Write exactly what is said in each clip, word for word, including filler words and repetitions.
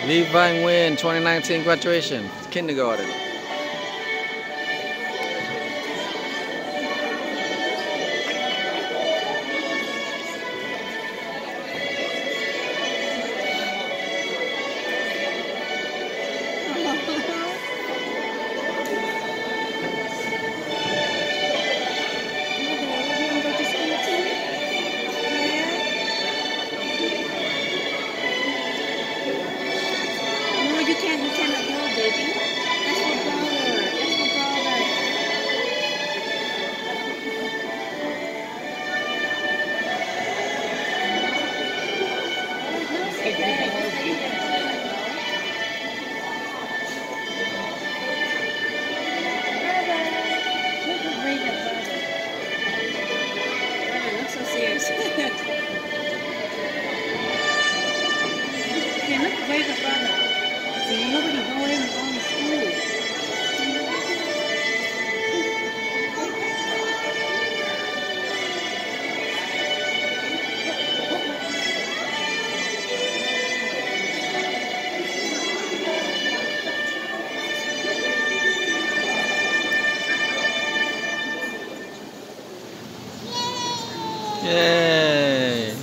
Lee Van Nguyen, twenty nineteen graduation, kindergarten. You can't, you cannot go, baby. That's for brother. That's for brother. Hey, look who bring that brother. Brother, look so serious. Okay, look who bring the brother. See, nobody going on school. Yay!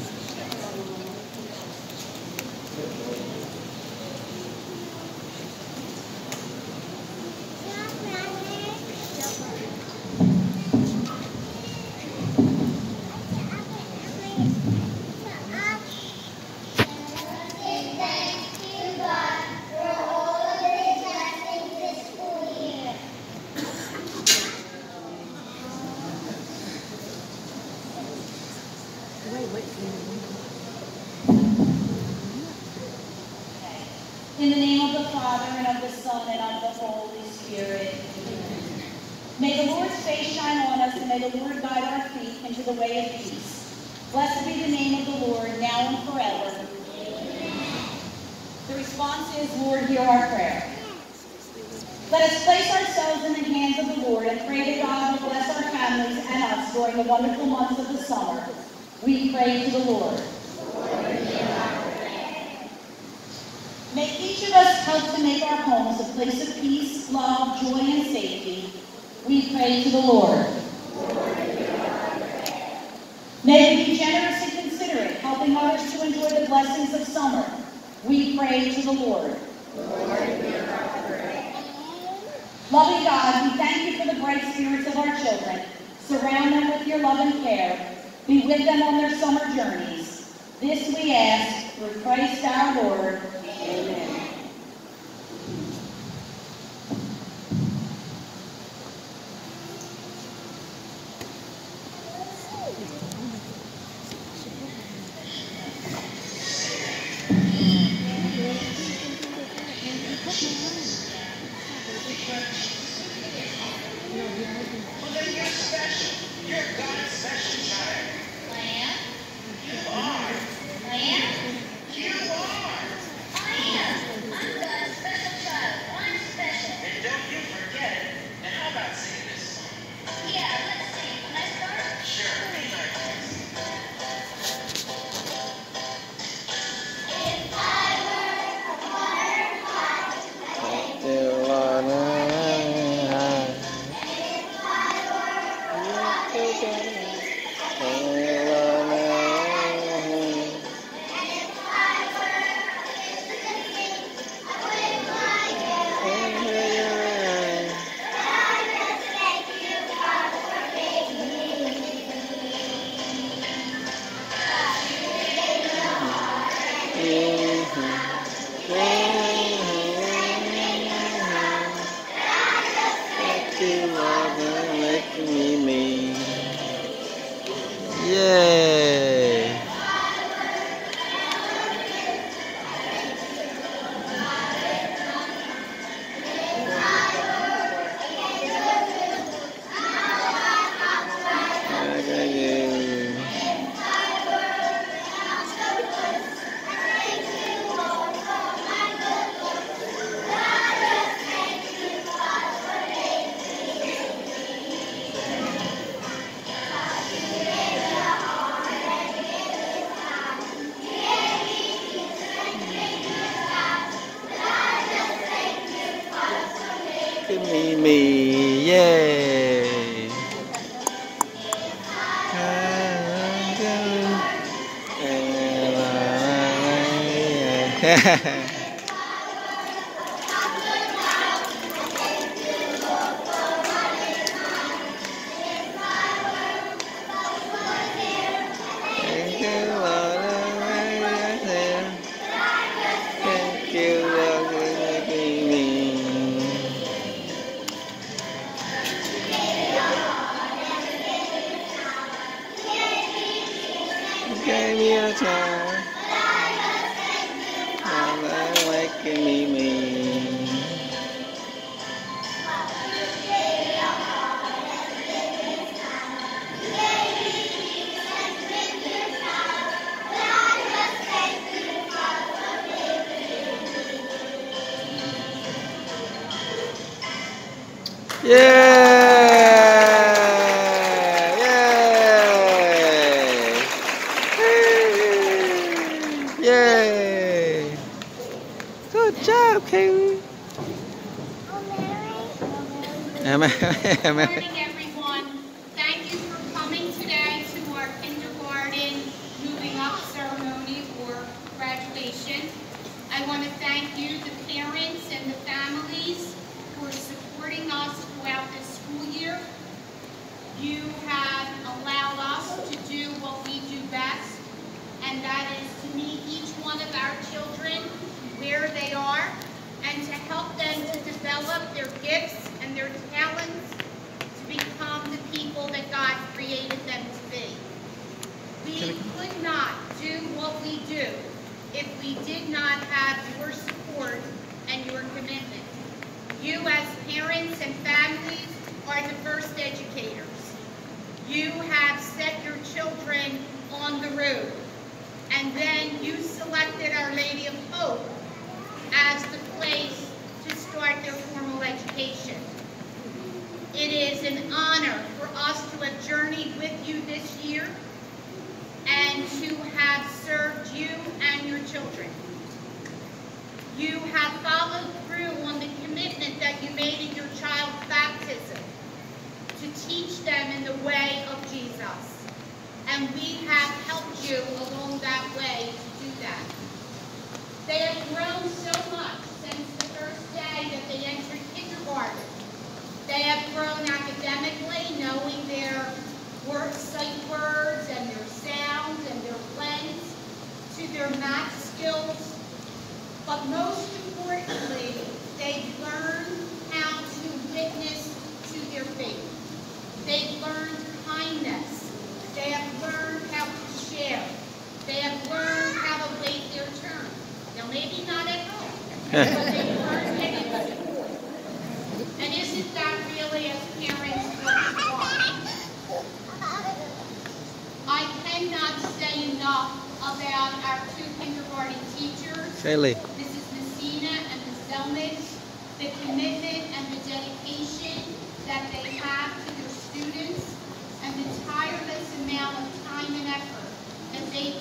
In the name of the Father, and of the Son, and of the Holy Spirit. May the Lord's face shine on us, and may the Lord guide our feet into the way of peace. Blessed be the name of the Lord, now and forever. The response is, Lord, hear our prayer. Let us place ourselves in the hands of the Lord and pray that God will bless our families and us during the wonderful months of the summer. We pray to the Lord. May each of us help to make our homes a place of peace, love, joy, and safety. We pray to the Lord. May we be generous and considerate, helping others to enjoy the blessings of summer. We pray to the Lord. Loving God, we thank you for the bright spirits of our children. Surround them with your love and care. Be with them on their summer journeys. This we ask through Christ our Lord. Amen. Well, then you're special. You're God's special child. Lamb, You are. lamb, You are. lamb. me. Yay! Thank you, Lord, for making me. You gave me a child. Now making me me. Yeah! Yay! Yay! Good job, Kaylee. Amen. Good morning, everyone. Thank you for coming today to our kindergarten moving up ceremony or graduation. I want to thank you, the parents and the families, for supporting us throughout this school year. You have allowed us to do what we do best, and that is to meet each one of our children where they are and to help them to develop their gifts and their talents to become the people that God created them to be. We could not do what we do if we did not have your support and your commitment. You as parents and families are the first educators. You have set your children on the road, and then you selected Our Lady of Hope as the place to start their formal education. It is an honor for us to have journeyed with you this year and to have served you and your children. You have followed through on the commitment that you made in your child's baptism to teach them in the way of Jesus. And we have helped you along that way to do that. They have grown so much since the first day that they entered kindergarten. They have grown academically, knowing their word, sight words and their sounds and their blends, to their math skills. But most importantly, they've learned how to witness to their faith. They've learned kindness. They have learned how to share. They have learned how to wait their turn. Now, maybe not at home, but they've learned anyway. And isn't that really, as parents, what we want? I cannot say enough about our two kindergarten teachers, Kaylee. Missus Messina and Miz Zelmich, the commitment and the dedication that they have to their students, and the tireless amount of time and effort that they